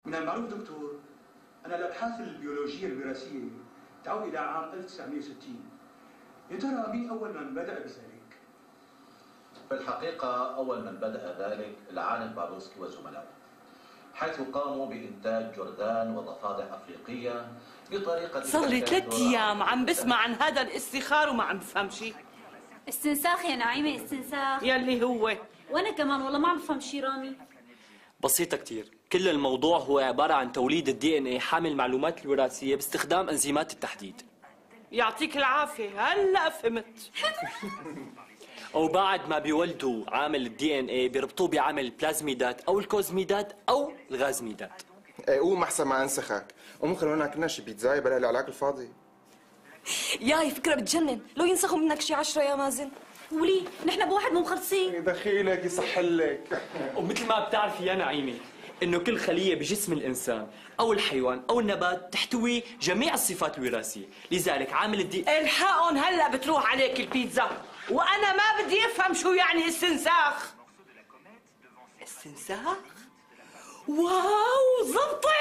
من المعروف دكتور أن الأبحاث البيولوجية الوراثية تعود إلى عام 1960. يا ترى مين أول من بدأ بذلك؟ في الحقيقة أول من بدأ ذلك العالم باروسكي وزملائه، حيث قاموا بإنتاج جرذان وضفادع أفريقية بطريقة صار لي 3 أيام عم بسمع عن هذا الاستخار وما عم بفهم شيء. استنساخ يا نعيمة، استنساخ. يلي هو. وأنا كمان والله ما عم بفهم شيء رامي. بسيطة كتير، كل الموضوع هو عبارة عن توليد الدي ان اي حامل المعلومات الوراثية باستخدام انزيمات التحديد. يعطيك العافية، هلا فهمت. وبعد ما بيولدوا عامل الدي ان اي بيربطوه بعامل البلازميدات او الكوزميدات او الغازميدات. ايه قوم احسن ما انسخك، قوم خلونا ناكلنا شي بيتزاي بلا العلاج الفاضي. ياي فكرة بتجنن، لو ينسخوا منك شي 10 يا مازن. ولي نحن بواحد مو مخلصين. دخيلك يصحلك. ومثل ما بتعرفي يا نعيمة انه كل خلية بجسم الانسان او الحيوان او النبات تحتوي جميع الصفات الوراثية، لذلك عامل الدي الحقهم هلا بتروح عليك البيتزا، وانا ما بدي افهم شو يعني استنساخ. استنساخ؟ واو زبطت.